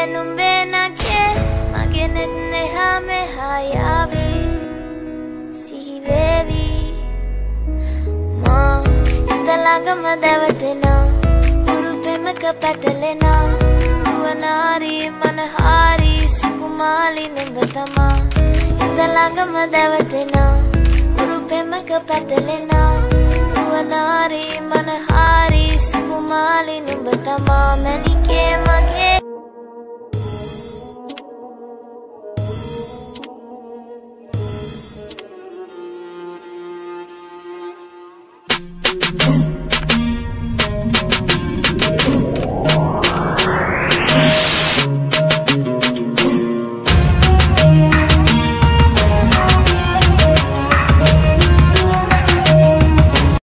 නුඹේ නගේ මගේ නෙත් neha meha yavi sihi vevi ma ඉතලඟම දැවටෙනා උරු පෙමක පැටලෙනා දුවනාරි මනහාරි සුකුමාලි නුඹ තමා ඉතලඟම දැවටෙනා උරු පෙමක පැටලෙනා දුවනාරි මනහාරි සුකුමාලි නුඹ තමා මැනි